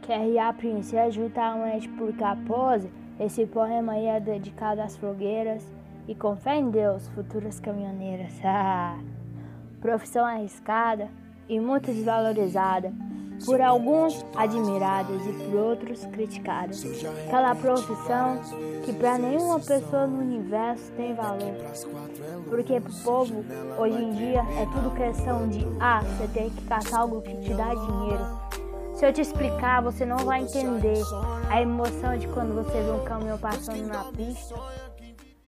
Quer Princesa juntamente por Capose, esse poema aí é dedicado às fogueiras e com fé em Deus, futuras caminhoneiras. Profissão arriscada e muito desvalorizada, por alguns admiradas e por outros criticadas. Aquela profissão que para nenhuma pessoa no universo tem valor, porque pro povo hoje em dia é tudo questão de você tem que caçar algo que te dá dinheiro. Se eu te explicar, você não vai entender a emoção de quando você vê um caminhão passando na pista